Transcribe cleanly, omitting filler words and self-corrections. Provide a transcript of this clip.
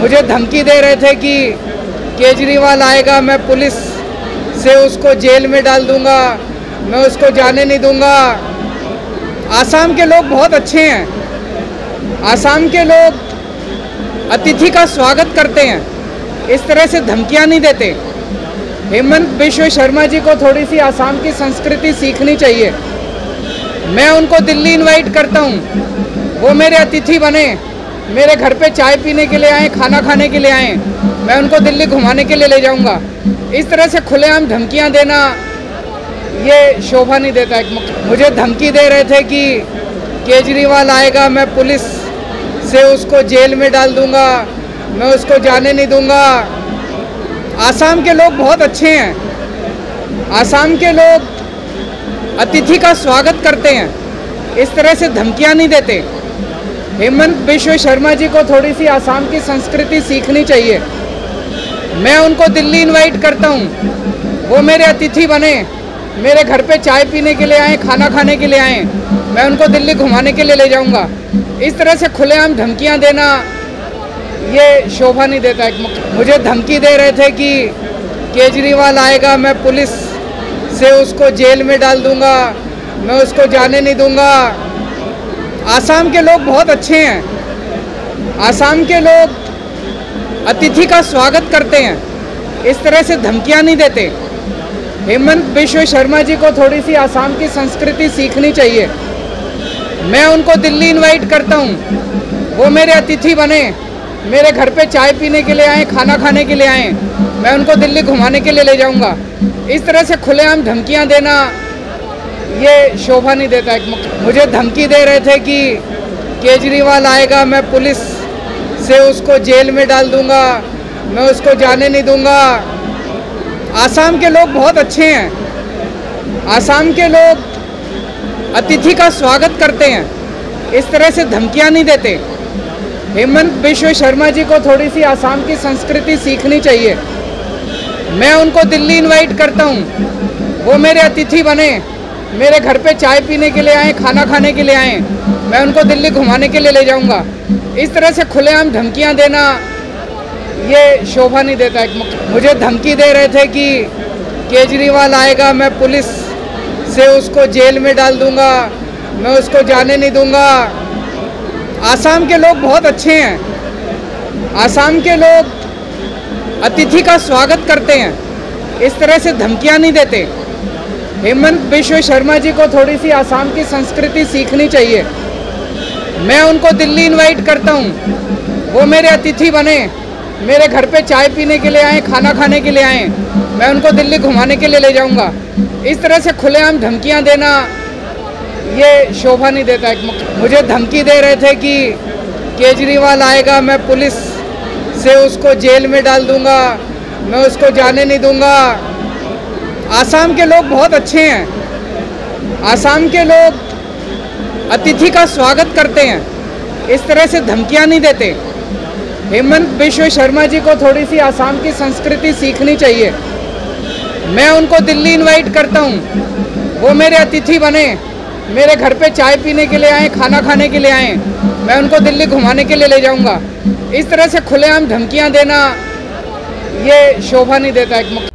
मुझे धमकी दे रहे थे कि केजरीवाल आएगा, मैं पुलिस से उसको जेल में डाल दूंगा, मैं उसको जाने नहीं दूंगा। आसाम के लोग बहुत अच्छे हैं। आसाम के लोग अतिथि का स्वागत करते हैं, इस तरह से धमकियां नहीं देते। हेमंत बिश्व शर्मा जी को थोड़ी सी आसाम की संस्कृति सीखनी चाहिए। मैं उनको दिल्ली इनवाइट करता हूँ, वो मेरे अतिथि बने, मेरे घर पे चाय पीने के लिए आए, खाना खाने के लिए आए, मैं उनको दिल्ली घुमाने के लिए ले जाऊंगा। इस तरह से खुलेआम धमकियां देना ये शोभा नहीं देता। मुझे धमकी दे रहे थे कि केजरीवाल आएगा, मैं पुलिस से उसको जेल में डाल दूंगा, मैं उसको जाने नहीं दूंगा। आसाम के लोग बहुत अच्छे हैं। आसाम के लोग अतिथि का स्वागत करते हैं, इस तरह से धमकियां नहीं देते। हेमंत बिश्व शर्मा जी को थोड़ी सी आसाम की संस्कृति सीखनी चाहिए। मैं उनको दिल्ली इनवाइट करता हूँ, वो मेरे अतिथि बने, मेरे घर पे चाय पीने के लिए आए, खाना खाने के लिए आए, मैं उनको दिल्ली घुमाने के लिए ले जाऊंगा। इस तरह से खुलेआम धमकियां देना ये शोभा नहीं देता। मुझे धमकी दे रहे थे कि केजरीवाल आएगा, मैं पुलिस से उसको जेल में डाल दूंगा, मैं उसको जाने नहीं दूंगा। आसाम के लोग बहुत अच्छे हैं। आसाम के लोग अतिथि का स्वागत करते हैं, इस तरह से धमकियां नहीं देते। हेमंत बिश्व शर्मा जी को थोड़ी सी आसाम की संस्कृति सीखनी चाहिए। मैं उनको दिल्ली इनवाइट करता हूँ, वो मेरे अतिथि बने, मेरे घर पे चाय पीने के लिए आए, खाना खाने के लिए आए, मैं उनको दिल्ली घुमाने के लिए ले जाऊंगा। इस तरह से खुलेआम धमकियां देना ये शोभा नहीं देता। मुझे धमकी दे रहे थे कि केजरीवाल आएगा, मैं पुलिस से उसको जेल में डाल दूंगा, मैं उसको जाने नहीं दूंगा। आसाम के लोग बहुत अच्छे हैं। आसाम के लोग अतिथि का स्वागत करते हैं, इस तरह से धमकियां नहीं देते। हेमंत बिश्व शर्मा जी को थोड़ी सी आसाम की संस्कृति सीखनी चाहिए। मैं उनको दिल्ली इनवाइट करता हूँ, वो मेरे अतिथि बने, मेरे घर पे चाय पीने के लिए आए, खाना खाने के लिए आए, मैं उनको दिल्ली घुमाने के लिए ले जाऊंगा। इस तरह से खुलेआम धमकियां देना ये शोभा नहीं देता। मुझे धमकी दे रहे थे कि केजरीवाल आएगा, मैं पुलिस से उसको जेल में डाल दूंगा, मैं उसको जाने नहीं दूंगा। आसाम के लोग बहुत अच्छे हैं। आसाम के लोग अतिथि का स्वागत करते हैं, इस तरह से धमकियां नहीं देते। हेमंत बिश्व शर्मा जी को थोड़ी सी आसाम की संस्कृति सीखनी चाहिए। मैं उनको दिल्ली इनवाइट करता हूँ, वो मेरे अतिथि बने, मेरे घर पे चाय पीने के लिए आए, खाना खाने के लिए आए, मैं उनको दिल्ली घुमाने के लिए ले जाऊंगा। इस तरह से खुलेआम धमकियां देना ये शोभा नहीं देता। मुझे धमकी दे रहे थे कि केजरीवाल आएगा, मैं पुलिस से उसको जेल में डाल दूंगा, मैं उसको जाने नहीं दूंगा। आसाम के लोग बहुत अच्छे हैं। आसाम के लोग अतिथि का स्वागत करते हैं, इस तरह से धमकियां नहीं देते। हेमंत बिश्व शर्मा जी को थोड़ी सी आसाम की संस्कृति सीखनी चाहिए। मैं उनको दिल्ली इनवाइट करता हूँ, वो मेरे अतिथि बने, मेरे घर पे चाय पीने के लिए आए, खाना खाने के लिए आए, मैं उनको दिल्ली घुमाने के लिए ले जाऊंगा। इस तरह से खुलेआम धमकियां देना ये शोभा नहीं देता।